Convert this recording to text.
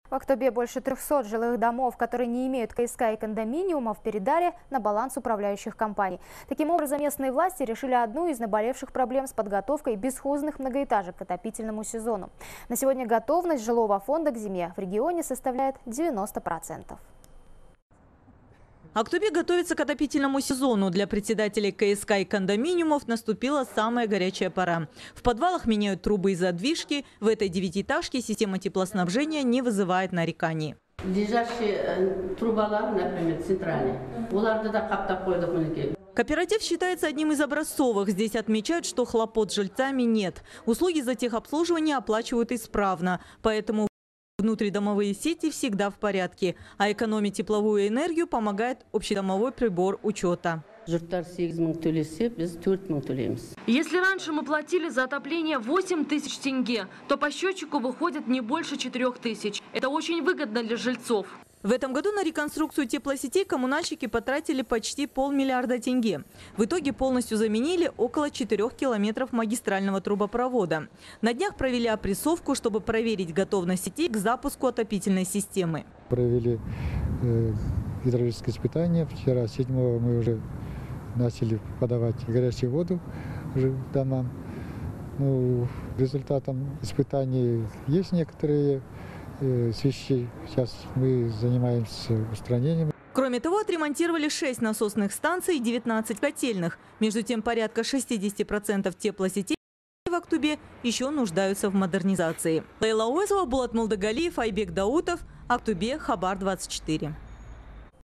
В Актобе больше 300 жилых домов, которые не имеют КСК и кондоминиумов, передали на баланс управляющих компаний. Таким образом, местные власти решили одну из наболевших проблем с подготовкой бесхозных многоэтажек к отопительному сезону. На сегодня готовность жилого фонда к зиме в регионе составляет 90%. Актобе готовится к отопительному сезону. Для председателей КСК и кондоминиумов наступила самая горячая пора. В подвалах меняют трубы и задвижки. В этой девятиэтажке система теплоснабжения не вызывает нареканий. Лежащие трубалар, например, центральные, Кооператив считается одним из образцовых. Здесь отмечают, что хлопот с жильцами нет. Услуги за техобслуживание оплачивают исправно. Поэтому внутридомовые сети всегда в порядке, а экономить тепловую энергию помогает общедомовой прибор учета. Если раньше мы платили за отопление 8 тысяч тенге, то по счетчику выходит не больше 4 тысяч. Это очень выгодно для жильцов. В этом году на реконструкцию теплосетей коммунальщики потратили почти 500 миллиарда тенге. В итоге полностью заменили около 4 километров магистрального трубопровода. На днях провели опрессовку, чтобы проверить готовность сетей к запуску отопительной системы. Провели гидравлические испытания. Вчера, 7-го, мы уже начали подавать горячую воду в домам. Результатом испытаний есть некоторые свищи. Сейчас мы занимаемся устранением. Кроме того, отремонтировали 6 насосных станций и 19 котельных. Между тем, порядка 60% теплосетей в Актобе еще нуждаются в модернизации. Лейла Уэзова, Булат Молдагалиев, Айбек Даутов, Актобе, Хабар 24.